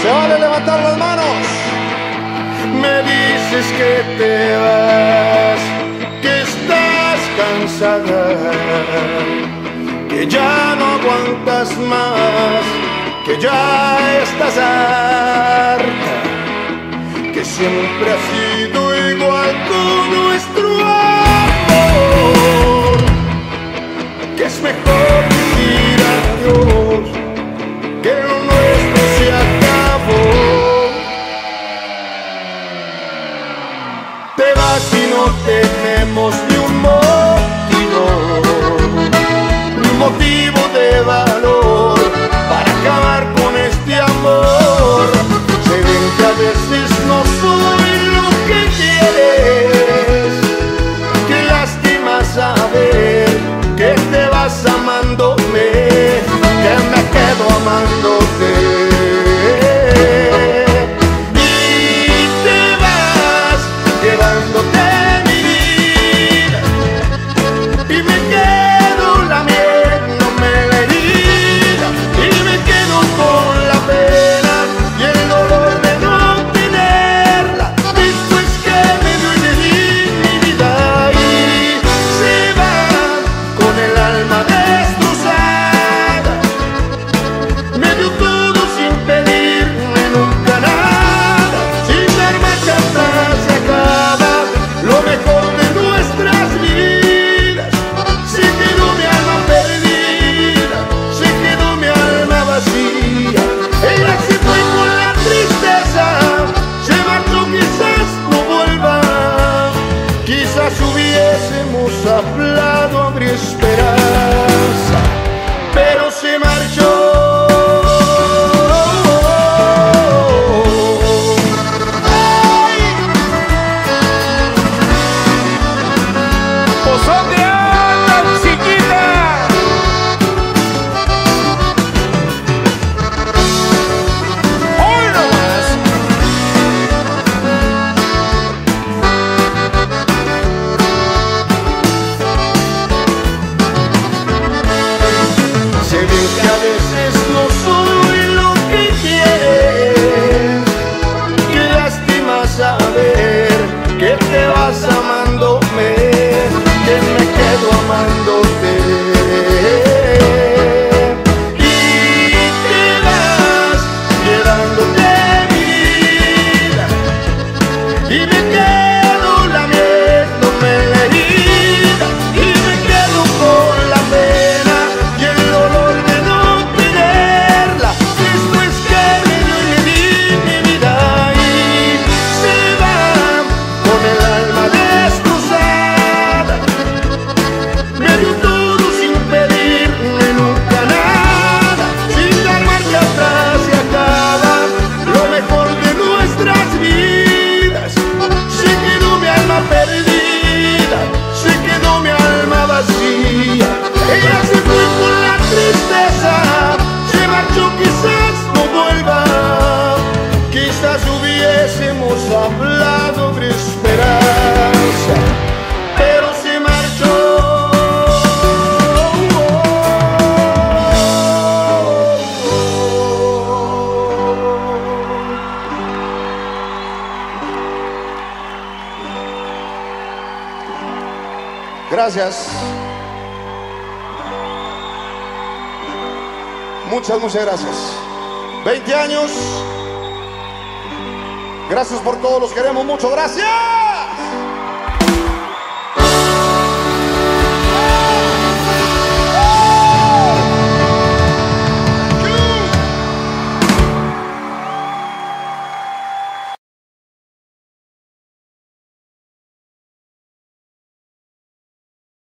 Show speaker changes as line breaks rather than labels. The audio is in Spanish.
vale levantar las manos. Me dices que te vas, que estás cansada, que ya no aguantas más, que ya estás harta, que siempre ha sido igual con nuestro amor, que es mejor decir adiós, que lo nuestro se acabó. Te vas y no tenemos ni un motivo de valor para acabar con este amor. Se ven que a veces no soy lo que quieres, qué lástima saber que te vas amándome, que me quedo amándote. Y te vas llevándote mi vida y me quedo lamiéndome la herida y me quedo con la pena y el dolor de no tenerla. Después que me dio mi vida y se va con el alma destrozada. Me dio todo sin pedirme nunca nada, sin dar marcha atrás se acaba lo mejor de nuestras vidas. Se quedó mi alma perdida, se quedó mi alma vacía. Ella se fue con la tristeza, se marchó, quizás no vuelva. Quizás hubiésemos hablado, habría esperanza, pero se marchó. ¡Ay!
¿Pues dónde andan, chiquita? ¡Hoy nomás!
Se ve que a veces no soy lo que quieres, qué lástima saber que te vas amándome, que me quedo amándote. Y te vas llevándote mi vida y me quedo lamiéndome la herida y me quedo con la pena y el dolor de no tenerla. Después que me dio y le di mi vida y se va con el alma destrozada. Me dio todo sin pedirme nunca nada, sin dar marcha atrás se acaba lo mejor de nuestras vidas. Se quedó mi alma perdida, se quedó mi alma vacía. Ella se fue con la tristeza, se marchó, quizás no vuelva. Quizás hubiésemos hablado, habría esperanza, pero se marchó. Gracias. Muchas gracias. 20 años. Gracias por todo, los queremos mucho. Gracias.